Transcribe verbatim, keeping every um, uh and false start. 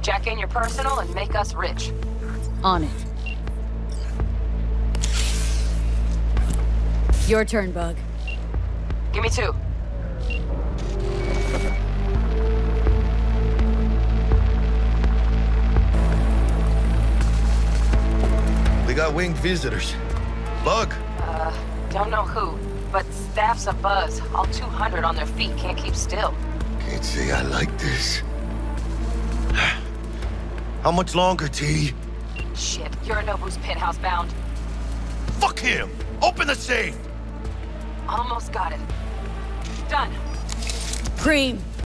Jack in your personal and make us rich. On it. Your turn, Bug. Give me two. We got winged visitors. Bug. Uh, don't know who, but staff's abuzz. All two hundred on their feet, can't keep still. Can't say I like this. How much longer, T? Shit, Yorinobu's penthouse bound. Fuck him! Open the safe! Almost got it. Done. Cream.